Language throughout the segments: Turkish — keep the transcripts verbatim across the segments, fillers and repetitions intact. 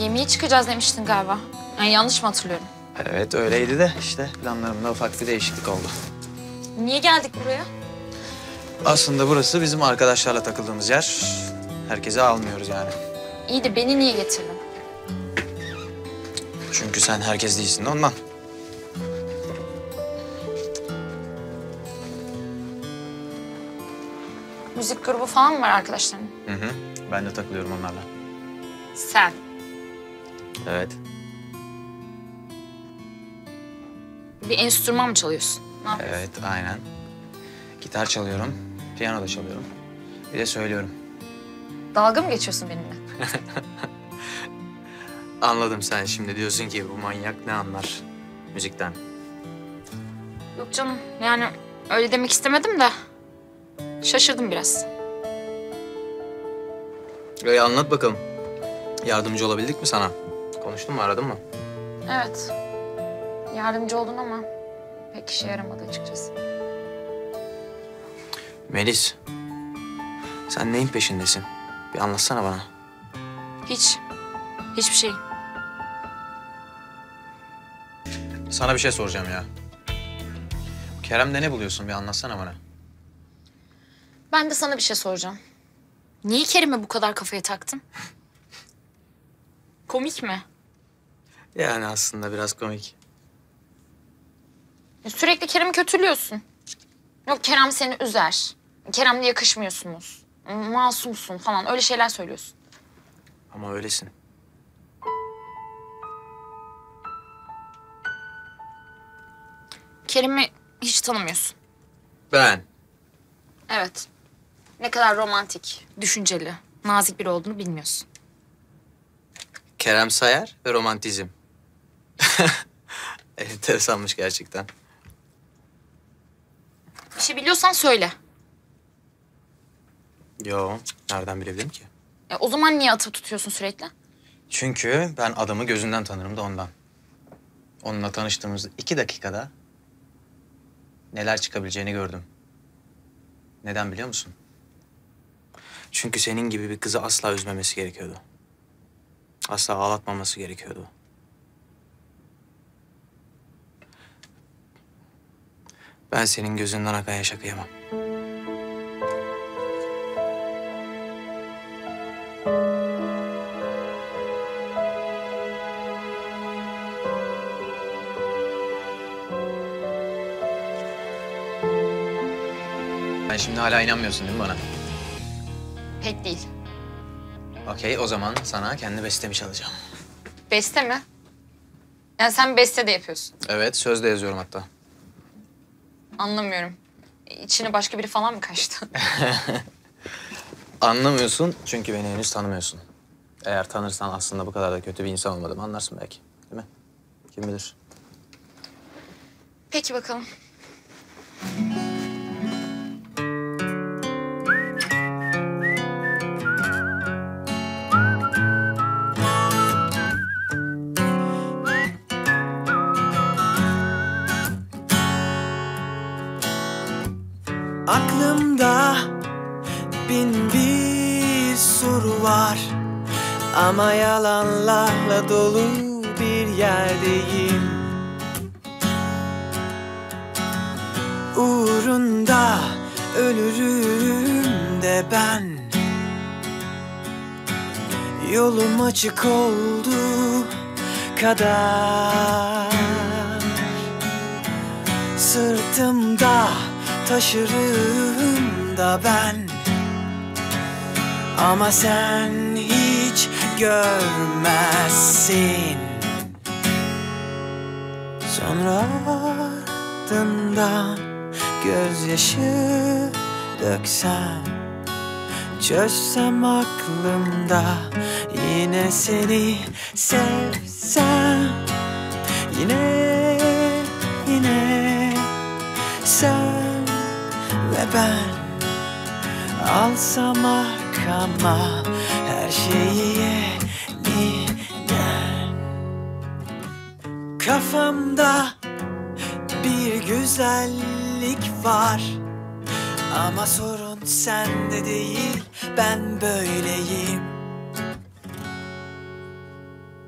Yemeğe çıkacağız demiştin galiba. Yani yanlış mı hatırlıyorum? Evet öyleydi de işte planlarımda ufak bir değişiklik oldu. Niye geldik buraya? Aslında burası bizim arkadaşlarla takıldığımız yer. Herkese almıyoruz yani. İyi de beni niye getirdin? Çünkü sen herkes değilsin de ondan. Müzik grubu falan mı var arkadaşların? Hı hı. Ben de takılıyorum onlarla. Sen. Evet. Bir enstrüman mı çalıyorsun? Ne yapıyorsun? Evet aynen. Gitar çalıyorum, piyano da çalıyorum. Bir de söylüyorum. Dalga mı geçiyorsun benimle? Anladım, sen şimdi diyorsun ki bu manyak ne anlar müzikten. Yok canım, yani öyle demek istemedim de şaşırdım biraz. Öyle anlat bakalım. Yardımcı olabildik mi sana? Konuştun mu, aradın mı? Evet, yardımcı oldun ama pek işe yaramadı açıkçası. Melis, sen neyin peşindesin? Bir anlatsana bana. Hiç, hiçbir şey. Sana bir şey soracağım ya. Kerem'de ne buluyorsun? Bir anlatsana bana. Ben de sana bir şey soracağım. Niye Kerim'e bu kadar kafaya taktın? Komik mi? Yani aslında biraz komik. Sürekli Kerem'i kötülüyorsun. Yok Kerem seni üzer. Kerem'le yakışmıyorsunuz. Masumsun falan öyle şeyler söylüyorsun. Ama öylesin. Kerim'i hiç tanımıyorsun. Ben? Evet. Ne kadar romantik, düşünceli, nazik biri olduğunu bilmiyorsun. Kerem Sayar ve romantizm. Enteresanmış gerçekten. Bir şey biliyorsan söyle. Yo, nereden bilebilirim ki? E, o zaman niye atıp tutuyorsun sürekli? Çünkü ben adamı gözünden tanırım da ondan. Onunla tanıştığımız iki dakikada neler çıkabileceğini gördüm. Neden biliyor musun? Çünkü senin gibi bir kızı asla üzmemesi gerekiyordu. Asla ağlatmaması gerekiyordu. Ben senin gözünden akan yaşa kıyamam. Sen şimdi hala inanmıyorsun değil mi bana? Pek değil. Okey, o zaman sana kendi bestemi çalacağım. Beste mi? Yani sen beste de yapıyorsun. Evet, sözde yazıyorum hatta. Anlamıyorum. E, İçine başka biri falan mı kaçtı? Anlamıyorsun çünkü beni henüz tanımıyorsun. Eğer tanırsan aslında bu kadar da kötü bir insan olmadığımı anlarsın belki. Değil mi? Kim bilir? Peki bakalım. Aklımda bin bir soru var ama yalanlarla dolu bir yerdeyim. Uğrunda ölürüm de ben. Yolum açık oldu kadar. Sırtımda taşırım da ben. Ama sen hiç görmezsin. Sonra ardından gözyaşı döksem, çözsem aklımda, yine seni sevsem, yine yine sen ve ben, alsam arkama her şeyi yeniden. Kafamda bir güzellik var ama sorun sende değil, ben böyleyim.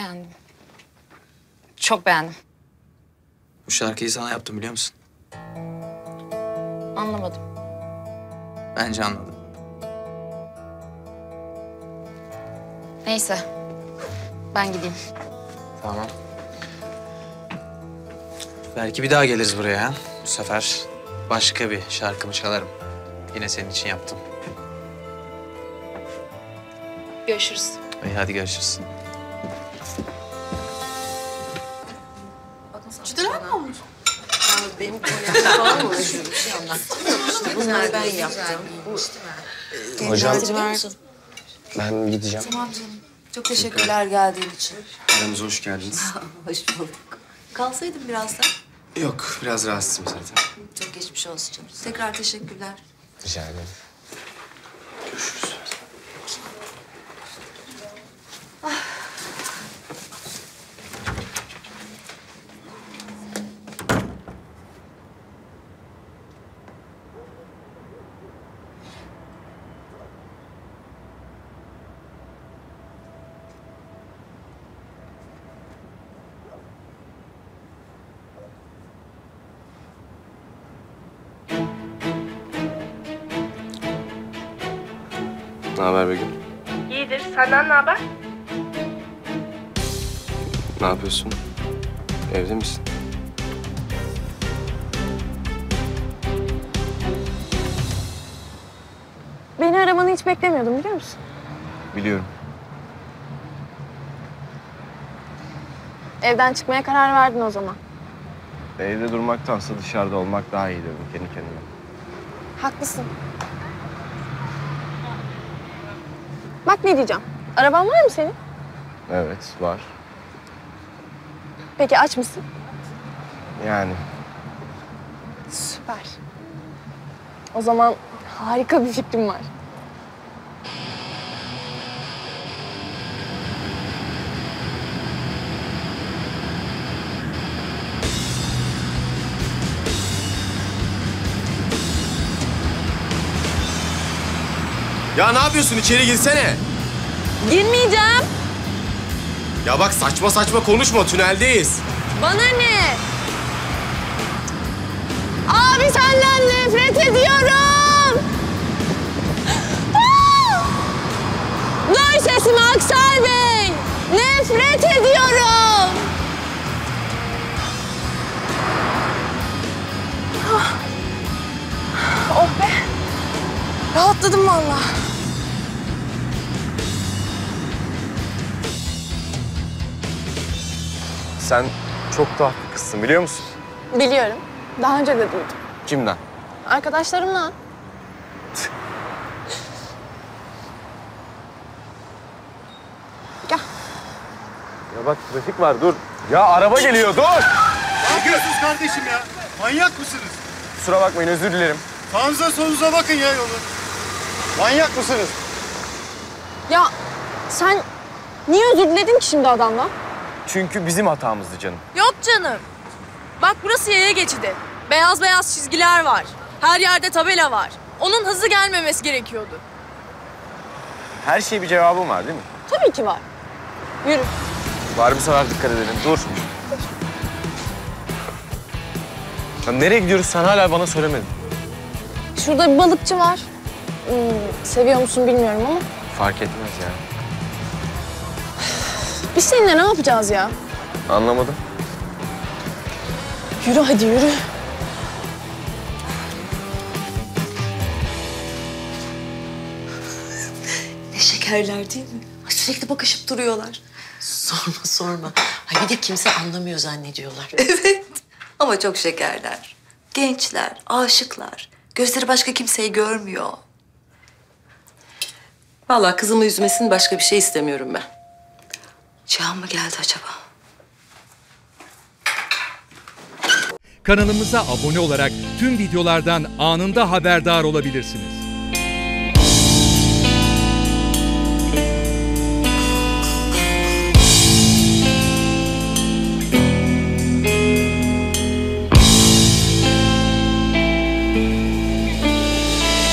beğendim. Çok beğendim. Bu şarkıyı sana yaptım biliyor musun? Anlamadım. Bence anladım. Neyse. Ben gideyim. Tamam. Belki bir daha geliriz buraya ha. Bu sefer başka bir şarkımı çalarım. Yine senin için yaptım. Görüşürüz. İyi hadi görüşürüz. Benim kolyem falan mı? Bir şey anlattım. Bunları ben yaptım. Hocam ben gideceğim. Tamam canım. Çok teşekkürler geldiğin için. Aramıza hoş geldiniz. Hoş bulduk. Kalsaydın biraz da. Yok biraz rahatsızım zaten. Çok geçmiş olsun canım. Tekrar teşekkürler. Rica ederim. Görüşürüz. Ne haber Begüm? İyidir. Senden ne haber? Ne yapıyorsun? Evde misin? Beni aramanı hiç beklemiyordum biliyor musun? Biliyorum. Evden çıkmaya karar verdin o zaman. Evde durmaktansa dışarıda olmak daha iyi dedim kendi kendime. Haklısın. Bak ne diyeceğim. Araban var mı senin? Evet var. Peki aç mısın? Yani Süper. O zaman harika bir fikrim var. Ya ne yapıyorsun? İçeri girsene. Girmeyeceğim. Ya bak saçma saçma konuşma. Tüneldeyiz. Bana ne? Abi senden nefret ediyorum. Ah! Duy sesimi Aksel Bey. Nefret ediyorum. Ah. Oh be. Rahatladım vallahi. sen çok tuhaf bir kızsın biliyor musun? Biliyorum. Daha önce de duydum. Kimden? Arkadaşlarımla. Gel. Ya bak trafik var dur. Ya araba geliyor dur. Ne yapıyorsunuz kardeşim ya? Manyak mısınız? Kusura bakmayın özür dilerim. Sağınıza solunuza bakın ya yolu. Manyak mısınız? Ya sen niye özür diledin ki şimdi adamla? Çünkü bizim hatamızdı canım. Yok canım. Bak burası yaya geçidi. Beyaz beyaz çizgiler var. Her yerde tabela var. Onun hızlı gelmemesi gerekiyordu. Her şeye bir cevabım var değil mi? Tabii ki var. Yürü. Var bir sefer dikkat edelim. Dur. Ya nereye gidiyoruz sen hala bana söylemedin. Şurada bir balıkçı var. Hmm, seviyor musun bilmiyorum ama. Fark etmez ya. Biz seninle ne yapacağız ya? Anlamadım. Yürü hadi yürü. Ne şekerler değil mi? Ay, sürekli bakışıp duruyorlar. Sorma sorma. Ay bir de kimse anlamıyor zannediyorlar. Evet. Ama çok şekerler. Gençler, aşıklar. Gözleri başka kimseyi görmüyor. Vallahi kızımı üzmesin başka bir şey istemiyorum ben. Cihan mı geldi acaba? Kanalımıza abone olarak tüm videolardan anında haberdar olabilirsiniz.